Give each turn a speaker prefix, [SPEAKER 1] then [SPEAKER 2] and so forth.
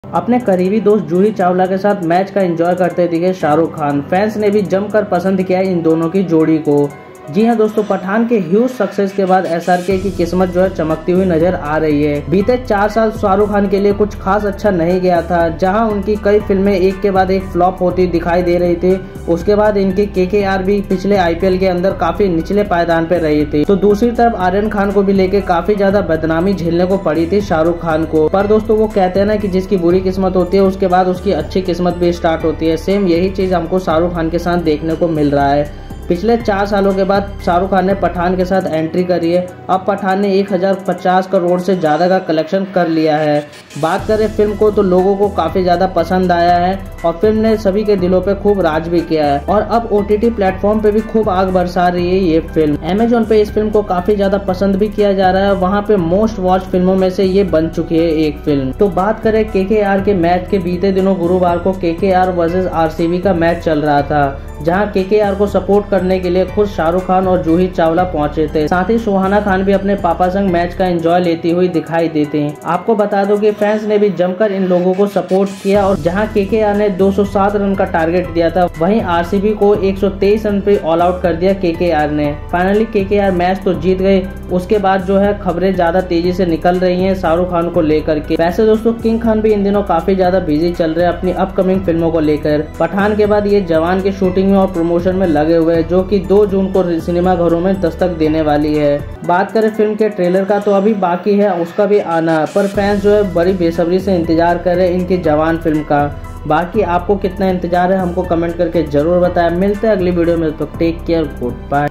[SPEAKER 1] अपने करीबी दोस्त जूही चावला के साथ मैच का एंजॉय करते दिखे शाहरुख खान। फैंस ने भी जमकर पसंद किया इन दोनों की जोड़ी को। जी हां दोस्तों, पठान के ह्यूज सक्सेस के बाद एसआरके की किस्मत जो है चमकती हुई नजर आ रही है। बीते 4 साल शाहरुख खान के लिए कुछ खास अच्छा नहीं गया था। जहां उनकी कई फिल्में एक के बाद एक फ्लॉप होती दिखाई दे रही थी, उसके बाद इनकी केकेआर भी पिछले आईपीएल के अंदर काफी निचले पायदान पे रही थी। तो दूसरी तरफ आर्यन खान को भी लेके काफी ज्यादा बदनामी झेलने को पड़ी थी शाहरुख खान को। पर दोस्तों वो कहते हैं ना कि जिसकी बुरी किस्मत होती है उसके बाद उसकी अच्छी किस्मत भी स्टार्ट होती है। सेम यही चीज हमको शाहरुख खान के साथ देखने को मिल रहा है। पिछले 4 सालों के बाद शाहरुख खान ने पठान के साथ एंट्री करी है। अब पठान ने 1050 करोड़ से ज्यादा का कलेक्शन कर लिया है। बात करें फिल्म को तो लोगों को काफी ज्यादा पसंद आया है और फिल्म ने सभी के दिलों पे खूब राज भी किया है और अब ओटीटी प्लेटफॉर्म पे भी खूब आग बरसा रही है ये फिल्म। अमेजोन पे इस फिल्म को काफी ज्यादा पसंद भी किया जा रहा है। वहाँ पे मोस्ट वॉच फिल्मों में से ये बन चुकी है एक फिल्म। तो बात करें केकेआर के मैच के, बीते दिनों गुरुवार को केकेआर वर्सेस आरसीबी का मैच चल रहा था, जहां केकेआर को सपोर्ट करने के लिए खुद शाहरुख खान और जूही चावला पहुंचे थे। साथ ही सुहाना खान भी अपने पापा संग मैच का एंजॉय लेती हुई दिखाई देती हैं। आपको बता दो कि फैंस ने भी जमकर इन लोगों को सपोर्ट किया और जहां केकेआर ने 207 रन का टारगेट दिया था, वहीं आरसीबी को 123 रन पे ऑल आउट कर दिया केकेआर ने। फाइनली केकेआर मैच तो जीत गए। उसके बाद जो है खबरें ज्यादा तेजी से निकल रही हैं शाहरुख खान को लेकर के। वैसे दोस्तों किंग खान भी इन दिनों काफी ज्यादा बिजी चल रहे हैं अपनी अपकमिंग फिल्मों को लेकर। पठान के बाद ये जवान की शूटिंग और प्रमोशन में लगे हुए हैं, जो कि 2 जून को सिनेमा घरों में दस्तक देने वाली है। बात करें फिल्म के ट्रेलर का तो अभी बाकी है उसका भी आना, पर फैंस जो है बड़ी बेसब्री से इंतजार कर रहे हैं इनकी जवान फिल्म का। बाकी आपको कितना इंतजार है हमको कमेंट करके जरूर बताएं। मिलते हैं अगली वीडियो में, तो टेक केयर, गुड बाय।